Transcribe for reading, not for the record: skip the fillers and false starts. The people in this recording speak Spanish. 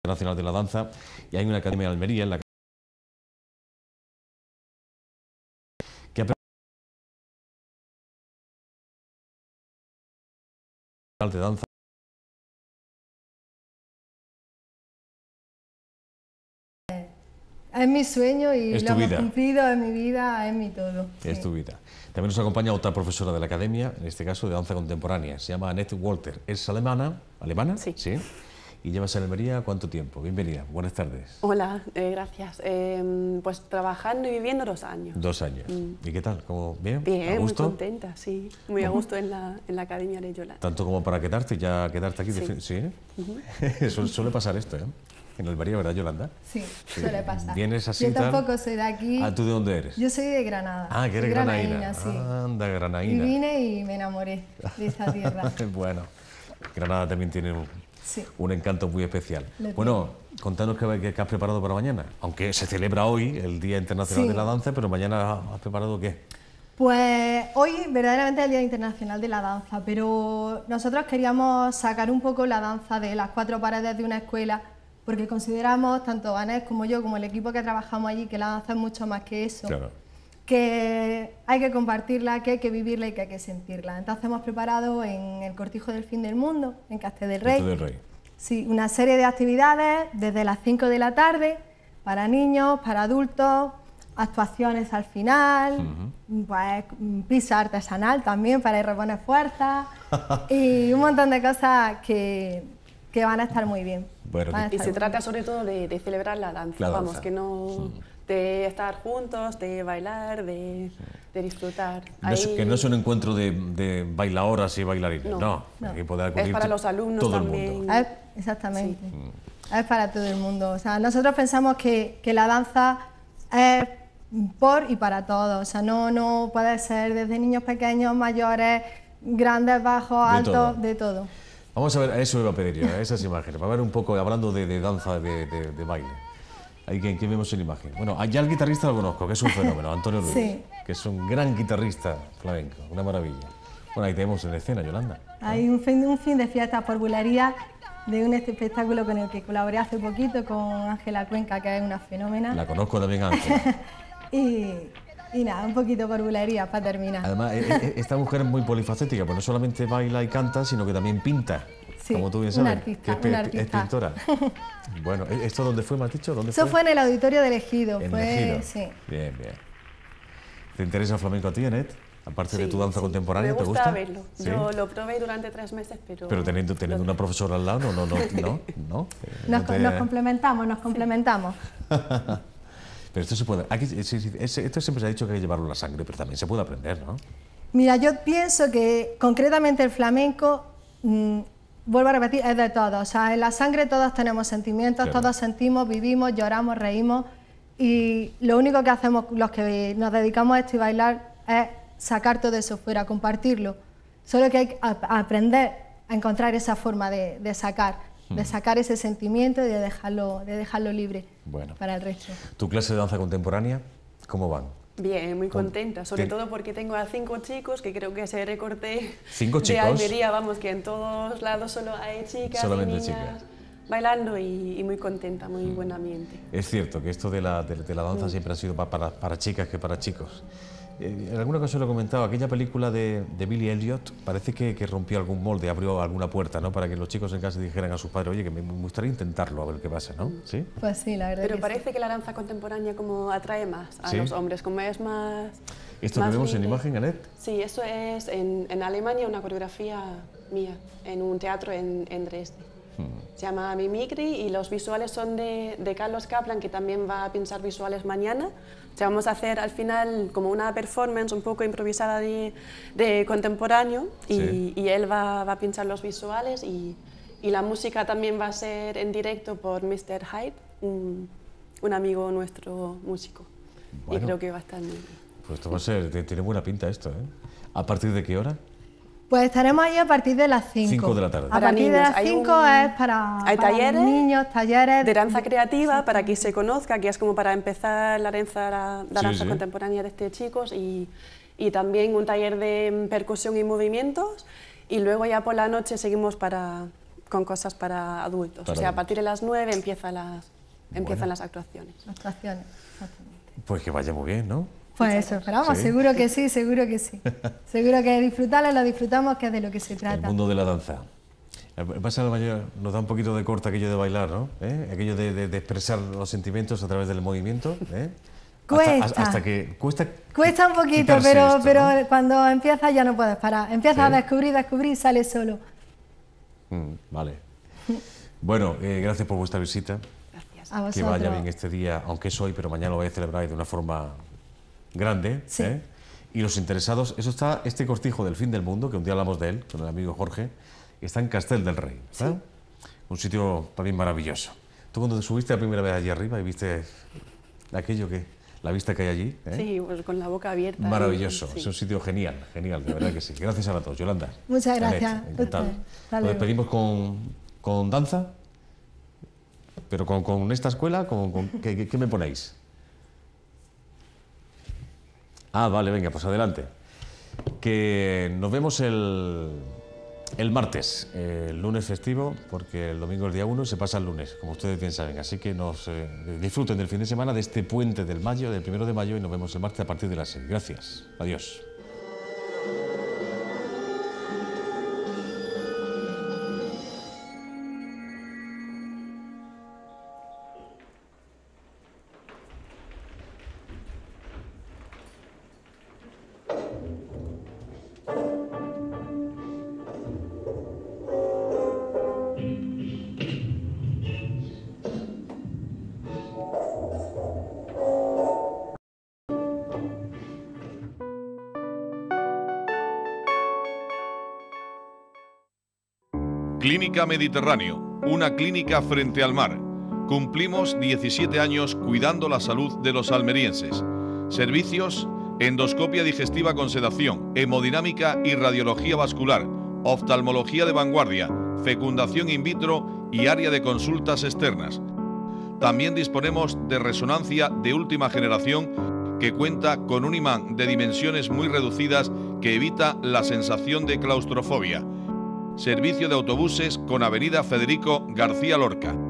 Internacional de la Danza, y hay una academia de Almería en la que de danza. Es mi sueño y es lo hemos vida. cumplido, es mi vida, es mi todo. Es sí. tu vida. También nos acompaña otra profesora de la academia, en este caso de danza contemporánea, se llama Annette Walter. Es alemana, Sí. Sí. Y llevas en Almería ¿cuánto tiempo? Bienvenida, buenas tardes. Hola, gracias. Pues trabajando y viviendo 2 años. 2 años. ¿Y qué tal? ¿Cómo, bien? Bien, ¿A gusto? muy contenta, sí. Muy a gusto en la Academia de Yolanda. Tanto como para quedarte aquí. Sí. ¿Sí? Suele pasar esto, ¿eh? En Almería, ¿verdad, Yolanda? Sí, suele pasar. Vienes así Yo tal. tampoco soy de aquí. Ah, ¿tú de dónde eres? Yo soy de Granada. Ah, que eres Soy granaína. sí. Anda, Y granaína. vine y me enamoré de esa tierra. Bueno, Granada también tiene Sí. un encanto muy especial. Lo Bueno, contanos qué has preparado para mañana. Aunque se celebra hoy el Día Internacional Sí. de la Danza, pero mañana has preparado ¿qué? Pues hoy verdaderamente es el Día Internacional de la Danza, pero nosotros queríamos sacar un poco la danza de las 4 paredes de una escuela, porque consideramos, tanto Annette como yo, como el equipo que trabajamos allí, que la danza es mucho más que eso, Claro. que hay que compartirla, que hay que vivirla y que hay que sentirla. Entonces hemos preparado en el Cortijo del Fin del Mundo, en Castel del Rey, Castel del Rey. Sí, una serie de actividades desde las 5 de la tarde, para niños, para adultos, actuaciones al final, pues, pizza artesanal también para ir a reponer fuerzas y un montón de cosas que van a estar muy bien. Bueno, Van a Y estar se muy trata sobre todo de celebrar la danza, La danza. vamos, que no de estar juntos, de bailar, de disfrutar. Que no es un encuentro de bailadoras y bailarines, no. No. Aquí puede acudir Es para los alumnos todo el también. mundo. Exactamente. Es para todo el mundo. O sea, nosotros pensamos que la danza es por y para todos. O sea, no puede ser desde niños pequeños, mayores, grandes, bajos, De altos, todo. de todo. Vamos a ver, a eso iba a pedir yo, a esas imágenes, para ver un poco, hablando de danza, de baile. Ahí que vemos en imagen. Bueno, ya el guitarrista lo conozco, que es un fenómeno, Antonio Ruiz, Sí. que es un gran guitarrista flamenco, una maravilla. Bueno, ahí tenemos en escena, Yolanda. Hay un fin de fiesta por bulería de un espectáculo con el que colaboré hace poquito con Ángela Cuenca, que es una fenómena. La conozco también antes. Y nada, un poquito por bulería para terminar. Además, esta mujer es muy polifacética, pues no solamente baila y canta, sino que también pinta. Sí, como tú bien una sabes, artista, que una es artista. pintora. Bueno, ¿esto dónde fue, me has dicho? ¿Dónde Eso fue en el auditorio del Ejido. En fue, Ejido. Sí. Bien, bien. ¿Te interesa el flamenco a ti, Annette? Aparte de Sí, tu danza sí. contemporánea, Me ¿te gusta gusta? verlo. ¿Sí? Yo lo probé durante 3 meses, Pero teniendo una profesora al lado, no. Nos complementamos. Pero esto se puede... Esto siempre se ha dicho que hay que llevarlo a la sangre, pero también se puede aprender, ¿no? Mira, yo pienso que concretamente el flamenco, vuelvo a repetir, es de todos. O sea, en la sangre todos tenemos sentimientos, Claro. todos sentimos, vivimos, lloramos, reímos. Y lo único que hacemos los que nos dedicamos a esto y bailar es sacar todo eso fuera, compartirlo. Solo que hay que aprender a encontrar esa forma de sacar ese sentimiento y de dejarlo libre Bueno. para el resto. ¿Tu clase de danza contemporánea, cómo van? Bien, muy contenta, sobre todo porque tengo a 5 chicos, que creo que ese recorte 5 de chicos. Almería, vamos, que en todos lados solo hay chicas Solamente y niñas chicas. bailando y muy contenta, muy buen ambiente. Es cierto que esto de la danza siempre ha sido para chicas que para chicos. En alguna ocasión lo he comentado, aquella película de Billy Elliot parece que rompió algún molde, abrió alguna puerta, ¿no? Para que los chicos en casa dijeran a sus padres, oye, que me gustaría intentarlo, a ver qué pasa, ¿no? ¿Sí? Pues sí, la verdad. Pero que parece que la danza contemporánea como atrae más a ¿Sí? los hombres, como es más... ¿Esto más que vemos en libre. imagen, Annette? Sí, eso es en Alemania una coreografía mía, en un teatro en Dresde. Se llama Mimicry y los visuales son de Carlos Kaplan, que también va a pinchar visuales mañana. O sea, vamos a hacer al final como una performance un poco improvisada de contemporáneo Sí. y él va a pinchar los visuales y la música también va a ser en directo por Mr. Hyde, un amigo nuestro músico. Bueno. Y creo que va a estar muy bien. Pues esto va a ser, tiene buena pinta esto, ¿eh? ¿A partir de qué hora? Pues estaremos ahí a partir de las 5. 5 de la tarde. A Para partir de niños, las hay 5 es para hay para los talleres niños, talleres de danza creativa para que se conozca, que es como para empezar la danza Sí. contemporánea de estos chicos y también un taller de percusión y movimientos y luego ya por la noche seguimos para con cosas para adultos. Para o sea, a adultos. partir de las 9 empiezan las actuaciones. Actuaciones, exactamente. Pues que vaya muy bien, ¿no? Pues eso, esperamos, Sí. seguro que sí, seguro que sí. Seguro que disfrutarlo, lo disfrutamos, que es de lo que se El trata. mundo de la danza. Pasa la mayor, nos da un poquito de corte aquello de bailar, ¿no? Aquello de expresar los sentimientos a través del movimiento. Cuesta. Hasta que cuesta. Cuesta un poquito, quitarse pero, esto, pero ¿no? cuando empiezas ya no puedes parar. Empiezas Sí. a descubrir, sale solo. Vale. Bueno, gracias por vuestra visita. Gracias. A vosotros. Que vaya bien este día, aunque es hoy, pero mañana lo vais a celebrar de una forma grande. Sí. Y los interesados, eso está, este cortijo del fin del mundo, que un día hablamos de él, con el amigo Jorge, está en Castel del Rey. Un sitio también maravilloso. Tú cuando te subiste la primera vez allí arriba y viste aquello que, la vista que hay allí, Sí, pues con la boca abierta. y- maravilloso. sí. Es un sitio genial, genial, de verdad que sí. Gracias a todos, Yolanda. Muchas gracias. Anet, encantado. Usted. Hasta Nos luego. despedimos con danza, pero con esta escuela, ¿qué me ponéis? Ah, vale, venga, pues adelante. Que nos vemos el martes, el lunes festivo, porque el domingo es día 1 y se pasa el lunes, como ustedes bien saben. Así que disfruten del fin de semana, de este puente del 1 de mayo, y nos vemos el martes a partir de las 6. Gracias. Adiós. Clínica Mediterráneo, una clínica frente al mar. Cumplimos 17 años cuidando la salud de los almerienses. Servicios: endoscopia digestiva con sedación, hemodinámica y radiología vascular, oftalmología de vanguardia, fecundación in vitro y área de consultas externas. También disponemos de resonancia de última generación que cuenta con un imán de dimensiones muy reducidas que evita la sensación de claustrofobia. Servicio de autobuses con Avenida Federico García Lorca.